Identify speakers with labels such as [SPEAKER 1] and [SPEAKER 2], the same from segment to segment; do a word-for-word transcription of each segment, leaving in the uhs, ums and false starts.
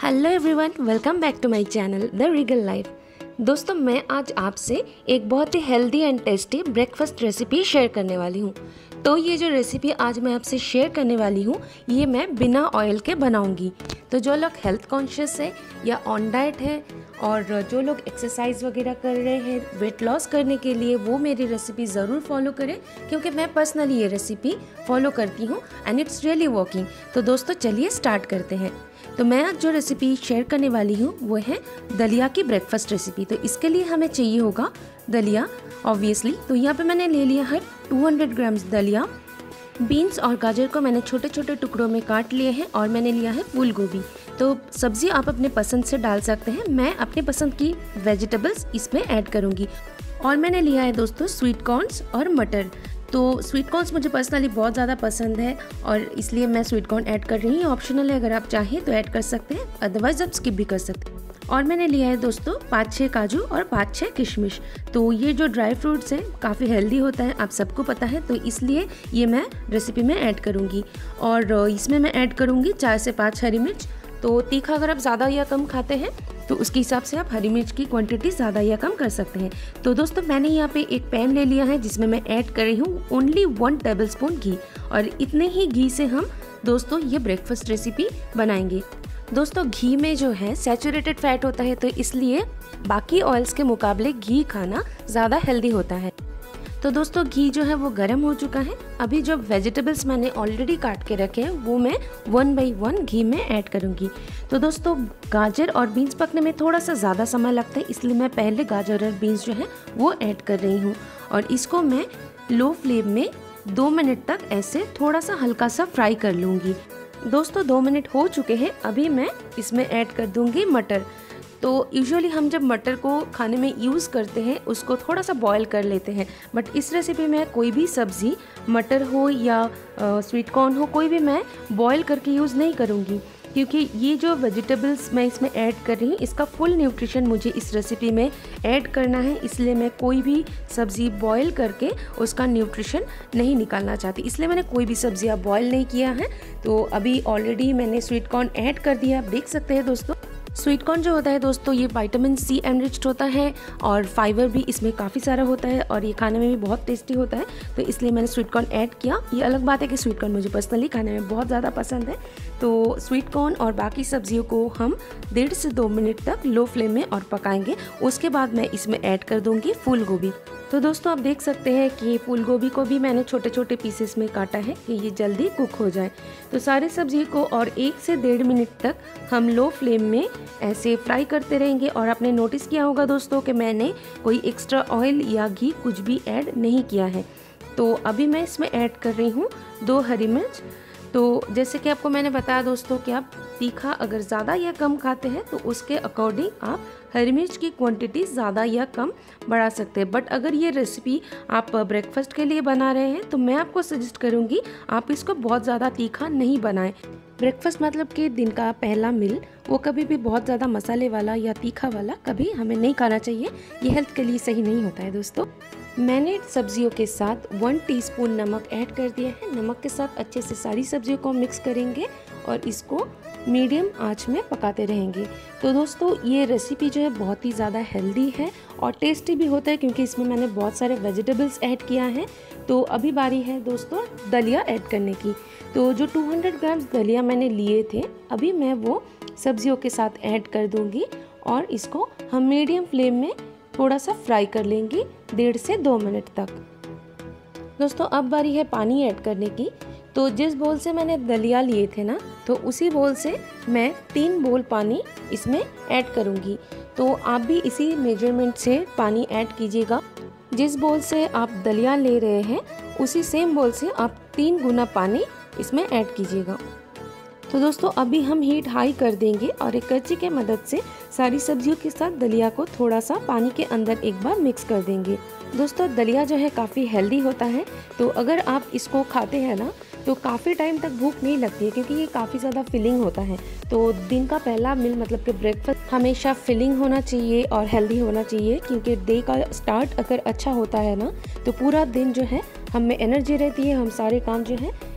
[SPEAKER 1] Hello everyone, welcome back to my channel the regal life. दोस्तों, मैं आज आपसे एक बहुत ही healthy and tasty breakfast recipe share करने वाली हूँ। तो ये जो रेसिपी आज मैं आपसे शेयर करने वाली हूँ, ये मैं बिना ऑयल के बनाऊँगी। तो जो लोग हेल्थ कॉन्शियस है या ऑन डाइट है और जो लोग एक्सरसाइज वगैरह कर रहे हैं वेट लॉस करने के लिए, वो मेरी रेसिपी ज़रूर फॉलो करें, क्योंकि मैं पर्सनली ये रेसिपी फॉलो करती हूँ एंड इट्स रियली वर्किंग। तो दोस्तों चलिए स्टार्ट करते हैं। तो मैं आज जो रेसिपी शेयर करने वाली हूँ वो है दलिया की ब्रेकफास्ट रेसिपी। तो इसके लिए हमें चाहिए होगा दलिया ऑब्वियसली। तो यहाँ पे मैंने ले लिया है दो सौ ग्राम्स दलिया। बीन्स और गाजर को मैंने छोटे छोटे टुकड़ों में काट लिए हैं और मैंने लिया है फूल गोभी। तो सब्ज़ी आप अपने पसंद से डाल सकते हैं, मैं अपने पसंद की वेजिटेबल्स इसमें ऐड करूँगी। और मैंने लिया है दोस्तों स्वीट कॉर्न्स और मटर। तो स्वीट कॉर्न्स मुझे पर्सनली बहुत ज़्यादा पसंद है और इसलिए मैं स्वीट कॉर्न ऐड कर रही हूँ। ऑप्शनल है, अगर आप चाहें तो ऐड कर सकते हैं, अदरवाइज आप स्किप भी कर सकते हैं। और मैंने लिया है दोस्तों पाँच छः काजू और पाँच छः किशमिश। तो ये जो ड्राई फ्रूट्स हैं काफ़ी हेल्दी होता है, आप सबको पता है, तो इसलिए ये मैं रेसिपी में ऐड करूँगी। और इसमें मैं ऐड करूँगी चार से पाँच हरी मिर्च। तो तीखा अगर आप ज़्यादा या कम खाते हैं तो उसके हिसाब से आप हरी मिर्च की क्वांटिटी ज़्यादा या कम कर सकते हैं। तो दोस्तों मैंने यहाँ पे एक पैन ले लिया है जिसमें मैं ऐड कर रही हूँ only one tablespoon ghee. और इतने ही घी से हम दोस्तों ये ब्रेकफास्ट रेसिपी बनाएंगे। दोस्तों घी में जो है सैचुरेटेड फैट होता है, तो इसलिए बाकी ऑयल्स के मुकाबले घी खाना ज़्यादा हेल्दी होता है। तो दोस्तों घी जो है वो गर्म हो चुका है। अभी जो वेजिटेबल्स मैंने ऑलरेडी काट के रखे हैं वो मैं वन बाई वन घी में ऐड करूँगी। तो दोस्तों गाजर और बीन्स पकने में थोड़ा सा ज़्यादा समय लगता है, इसलिए मैं पहले गाजर और बीन्स जो है वो ऐड कर रही हूँ। और इसको मैं लो फ्लेम में दो मिनट तक ऐसे थोड़ा सा हल्का सा फ्राई कर लूँगी। दोस्तों दो मिनट हो चुके हैं, अभी मैं इसमें ऐड कर दूँगी मटर। तो यूजुअली हम जब मटर को खाने में यूज़ करते हैं उसको थोड़ा सा बॉईल कर लेते हैं, बट इस रेसिपी में कोई भी सब्ज़ी मटर हो या स्वीट कॉर्न हो, कोई भी मैं बॉईल करके यूज़ नहीं करूँगी, क्योंकि ये जो वेजिटेबल्स मैं इसमें ऐड कर रही हूँ इसका फुल न्यूट्रिशन मुझे इस रेसिपी में ऐड करना है। इसलिए मैं कोई भी सब्ज़ी बॉईल करके उसका न्यूट्रिशन नहीं निकालना चाहती, इसलिए मैंने कोई भी सब्ज़ियाँ बॉईल नहीं किया है। तो अभी ऑलरेडी मैंने स्वीट कॉर्न ऐड कर दिया, आप देख सकते हैं दोस्तों। स्वीट कॉर्न जो होता है दोस्तों ये विटामिन सी एनरिच्ड होता है और फाइबर भी इसमें काफ़ी सारा होता है और ये खाने में भी बहुत टेस्टी होता है, तो इसलिए मैंने स्वीट कॉर्न ऐड किया। ये अलग बात है कि स्वीट कॉर्न मुझे पर्सनली खाने में बहुत ज़्यादा पसंद है। तो स्वीट कॉर्न और बाकी सब्जियों को हम डेढ़ से दो मिनट तक लो फ्लेम में और पकाएंगे। उसके बाद मैं इसमें ऐड कर दूँगी फूल गोभी। तो दोस्तों आप देख सकते हैं कि फूल गोभी को भी मैंने छोटे छोटे पीसेस में काटा है कि ये जल्दी कुक हो जाए। तो सारे सब्जी को और एक से डेढ़ मिनट तक हम लो फ्लेम में ऐसे फ्राई करते रहेंगे। और आपने नोटिस किया होगा दोस्तों कि मैंने कोई एक्स्ट्रा ऑयल या घी कुछ भी ऐड नहीं किया है। तो अभी मैं इसमें ऐड कर रही हूँ दो हरी मिर्च। तो जैसे कि आपको मैंने बताया दोस्तों कि आप तीखा अगर ज़्यादा या कम खाते हैं तो उसके अकॉर्डिंग आप हरी मिर्च की क्वांटिटी ज़्यादा या कम बढ़ा सकते हैं। बट अगर ये रेसिपी आप ब्रेकफास्ट के लिए बना रहे हैं तो मैं आपको सजेस्ट करूँगी आप इसको बहुत ज़्यादा तीखा नहीं बनाएं। ब्रेकफास्ट मतलब कि दिन का पहला मील, वो कभी भी बहुत ज़्यादा मसाले वाला या तीखा वाला कभी हमें नहीं खाना चाहिए, ये हेल्थ के लिए सही नहीं होता है दोस्तों। मैंने सब्जियों के साथ वन टीस्पून नमक ऐड कर दिया है। नमक के साथ अच्छे से सारी सब्जियों को मिक्स करेंगे और इसको मीडियम आंच में पकाते रहेंगे। तो दोस्तों ये रेसिपी जो है बहुत ही ज़्यादा हेल्दी है और टेस्टी भी होता है, क्योंकि इसमें मैंने बहुत सारे वेजिटेबल्स ऐड किया है। तो अभी बारी है दोस्तों दलिया ऐड करने की। तो जो दो सौ ग्राम्स दलिया मैंने लिए थे अभी मैं वो सब्जियों के साथ ऐड कर दूंगी और इसको हम मीडियम फ्लेम में थोड़ा सा फ्राई कर लेंगे डेढ़ से दो मिनट तक। दोस्तों अब बारी है पानी ऐड करने की। तो जिस बोल से मैंने दलिया लिए थे ना, तो उसी बोल से मैं तीन बोल पानी इसमें ऐड करूँगी। तो आप भी इसी मेजरमेंट से पानी ऐड कीजिएगा। जिस बोल से आप दलिया ले रहे हैं उसी सेम बोल से आप तीन गुना पानी इसमें ऐड कीजिएगा। तो दोस्तों अभी हम हीट हाई कर देंगे और एक करछी के मदद से सारी सब्जियों के साथ दलिया को थोड़ा सा पानी के अंदर एक बार मिक्स कर देंगे। दोस्तों दलिया जो है काफ़ी हेल्दी होता है, तो अगर आप इसको खाते हैं ना तो काफ़ी टाइम तक भूख नहीं लगती है, क्योंकि ये काफ़ी ज़्यादा फिलिंग होता है। तो दिन का पहला मील मतलब कि ब्रेकफास्ट हमेशा फिलिंग होना चाहिए और हेल्दी होना चाहिए, क्योंकि डे का स्टार्ट अगर अच्छा होता है ना तो पूरा दिन जो है हम में एनर्जी रहती है, हम सारे काम जो है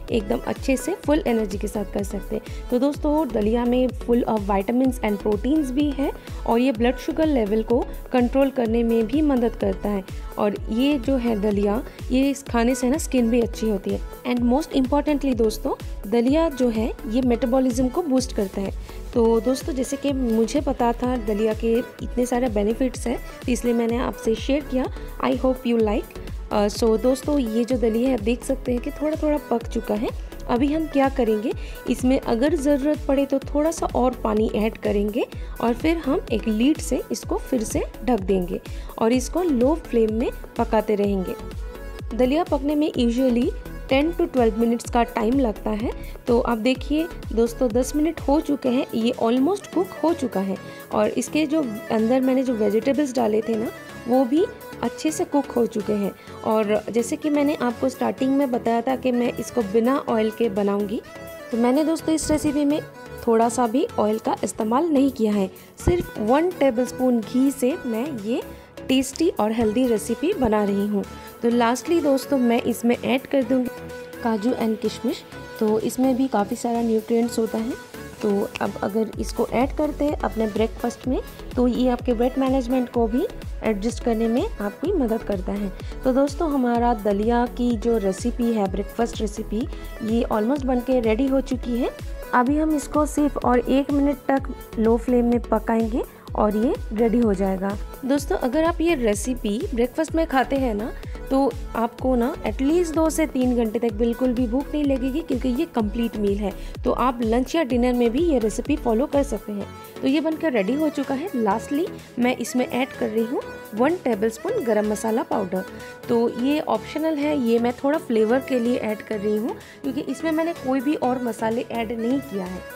[SPEAKER 1] एकदम अच्छे से फुल एनर्जी के साथ कर सकते हैं। तो दोस्तों दलिया में full of vitamins and proteins भी है और ये ब्लड शुगर लेवल को कंट्रोल करने में भी मदद करता है। और ये जो है दलिया, ये इस खाने से ना स्किन भी अच्छी होती है। एंड मोस्ट इम्पॉर्टेंटली दोस्तों, दलिया जो है ये मेटाबॉलिज्म को बूस्ट करता है। तो दोस्तों जैसे कि मुझे पता था दलिया के इतने सारे बेनिफिट्स हैं, तो इसलिए मैंने आपसे शेयर किया। I hope you like. So दोस्तों ये जो दलिया है आप देख सकते हैं कि थोड़ा थोड़ा पक चुका है। अभी हम क्या करेंगे, इसमें अगर ज़रूरत पड़े तो थोड़ा सा और पानी ऐड करेंगे और फिर हम एक लीड से इसको फिर से ढक देंगे और इसको लो फ्लेम में पकाते रहेंगे। दलिया पकने में usually ten to twelve minutes का टाइम लगता है। तो आप देखिए दोस्तों दस मिनट हो चुके हैं, ये ऑलमोस्ट कुक हो चुका है और इसके जो अंदर मैंने जो वेजिटेबल्स डाले थे ना वो भी अच्छे से कुक हो चुके हैं। और जैसे कि मैंने आपको स्टार्टिंग में बताया था कि मैं इसको बिना ऑयल के बनाऊंगी, तो मैंने दोस्तों इस रेसिपी में थोड़ा सा भी ऑयल का इस्तेमाल नहीं किया है। सिर्फ वन टेबलस्पून घी से मैं ये टेस्टी और हेल्दी रेसिपी बना रही हूँ। तो लास्टली दोस्तों मैं इसमें ऐड कर दूँगी काजू एंड किशमिश। तो इसमें भी काफ़ी सारा न्यूट्रिएंट्स होता है। तो अब अगर इसको ऐड करते हैं अपने ब्रेकफास्ट में तो ये आपके वेट मैनेजमेंट को भी एडजस्ट करने में आपकी मदद करता है। तो दोस्तों हमारा दलिया की जो रेसिपी है, ब्रेकफास्ट रेसिपी, ये ऑलमोस्ट बनके रेडी हो चुकी है। अभी हम इसको सिर्फ और एक मिनट तक लो फ्लेम में पकाएंगे और ये रेडी हो जाएगा। दोस्तों अगर आप ये रेसिपी ब्रेकफास्ट में खाते हैं ना तो आपको ना एटलीस्ट दो से तीन घंटे तक बिल्कुल भी भूख नहीं लगेगी, क्योंकि ये कंप्लीट मील है। तो आप लंच या डिनर में भी ये रेसिपी फॉलो कर सकते हैं। तो ये बनकर रेडी हो चुका है। लास्टली मैं इसमें ऐड कर रही हूँ वन टेबलस्पून गरम मसाला पाउडर। तो ये ऑप्शनल है, ये मैं थोड़ा फ्लेवर के लिए ऐड कर रही हूँ, क्योंकि इसमें मैंने कोई भी और मसाले ऐड नहीं किया है।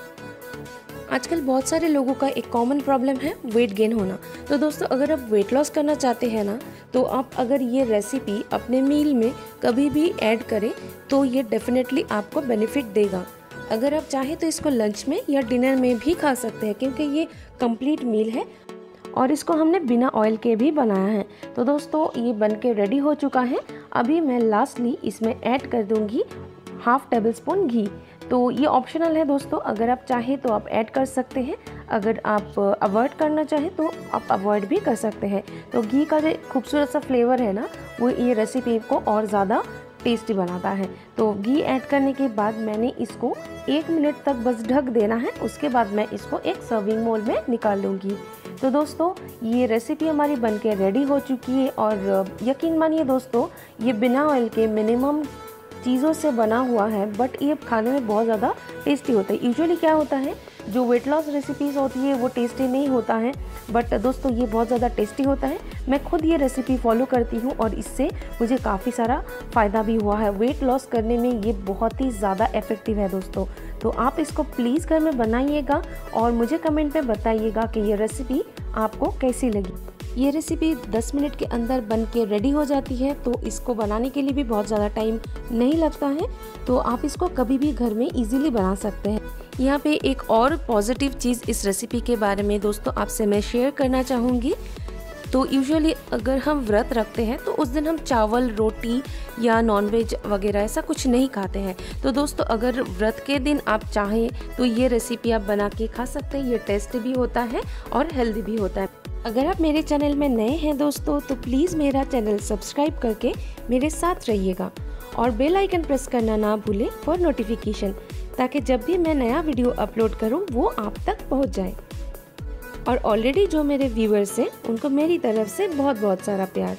[SPEAKER 1] आजकल बहुत सारे लोगों का एक कॉमन प्रॉब्लम है वेट गेन होना। तो दोस्तों अगर आप वेट लॉस करना चाहते हैं ना तो आप अगर ये रेसिपी अपने मील में कभी भी ऐड करें तो ये डेफिनेटली आपको बेनिफिट देगा। अगर आप चाहें तो इसको लंच में या डिनर में भी खा सकते हैं, क्योंकि ये कंप्लीट मील है और इसको हमने बिना ऑयल के भी बनाया है। तो दोस्तों ये बनके रेडी हो चुका है। अभी मैं लास्टली इसमें ऐड कर दूंगी हाफ टेबल स्पून घी। तो ये ऑप्शनल है दोस्तों, अगर आप चाहें तो आप ऐड कर सकते हैं, अगर आप अवॉइड करना चाहें तो आप अवॉइड भी कर सकते हैं। तो घी का जो खूबसूरत सा फ्लेवर है ना वो ये रेसिपी को और ज़्यादा टेस्टी बनाता है। तो घी ऐड करने के बाद मैंने इसको एक मिनट तक बस ढक देना है, उसके बाद मैं इसको एक सर्विंग मोल में निकाल लूँगी। तो दोस्तों ये रेसिपी हमारी बनके रेडी हो चुकी है और यकीन मानिए दोस्तों ये बिना ऑयल के मिनिमम चीज़ों से बना हुआ है, बट ये खाने में बहुत ज़्यादा टेस्टी होता है। यूजुअली क्या होता है जो वेट लॉस रेसिपीज़ होती है वो टेस्टी नहीं होता है, बट दोस्तों ये बहुत ज़्यादा टेस्टी होता है। मैं खुद ये रेसिपी फॉलो करती हूँ और इससे मुझे काफ़ी सारा फ़ायदा भी हुआ है। वेट लॉस करने में ये बहुत ही ज़्यादा इफ़ेक्टिव है दोस्तों। तो आप इसको प्लीज़ घर में बनाइएगा और मुझे कमेंट में बताइएगा कि ये रेसिपी आपको कैसी लगी। ये रेसिपी दस मिनट के अंदर बन के रेडी हो जाती है, तो इसको बनाने के लिए भी बहुत ज़्यादा टाइम नहीं लगता है। तो आप इसको कभी भी घर में इजीली बना सकते हैं। यहाँ पे एक और पॉजिटिव चीज़ इस रेसिपी के बारे में दोस्तों आपसे मैं शेयर करना चाहूँगी। तो यूजुअली अगर हम व्रत रखते हैं तो उस दिन हम चावल, रोटी या नॉनवेज वगैरह ऐसा कुछ नहीं खाते हैं। तो दोस्तों अगर व्रत के दिन आप चाहें तो ये रेसिपी आप बना के खा सकते हैं। ये टेस्टी भी होता है और हेल्दी भी होता है। अगर आप मेरे चैनल में नए हैं दोस्तों तो प्लीज़ मेरा चैनल सब्सक्राइब करके मेरे साथ रहिएगा और बेल आइकन प्रेस करना ना भूलें फॉर नोटिफिकेशन, ताकि जब भी मैं नया वीडियो अपलोड करूं वो आप तक पहुंच जाए। और ऑलरेडी जो मेरे व्यूअर्स हैं उनको मेरी तरफ से बहुत बहुत सारा प्यार।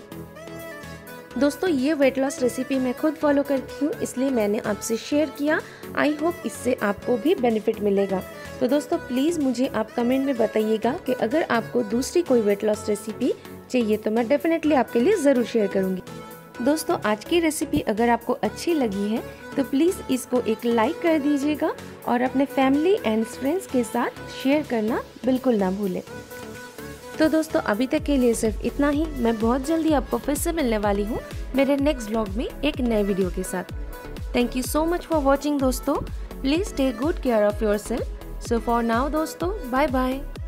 [SPEAKER 1] दोस्तों ये वेट लॉस रेसिपी मैं खुद फॉलो करती हूँ, इसलिए मैंने आपसे शेयर किया। आई होप इससे आपको भी बेनिफिट मिलेगा। तो दोस्तों प्लीज़ मुझे आप कमेंट में बताइएगा कि अगर आपको दूसरी कोई वेट लॉस रेसिपी चाहिए तो मैं डेफिनेटली आपके लिए ज़रूर शेयर करूँगी। दोस्तों आज की रेसिपी अगर आपको अच्छी लगी है तो प्लीज़ इसको एक लाइक कर दीजिएगा और अपने फैमिली एंड फ्रेंड्स के साथ शेयर करना बिल्कुल ना भूलें। तो दोस्तों अभी तक के लिए सिर्फ इतना ही। मैं बहुत जल्दी आपको फिर से मिलने वाली हूँ मेरे नेक्स्ट व्लॉग में एक नए वीडियो के साथ। Thank you so much for watching दोस्तों। Please take good care of yourself. So for now दोस्तों बाय बाय।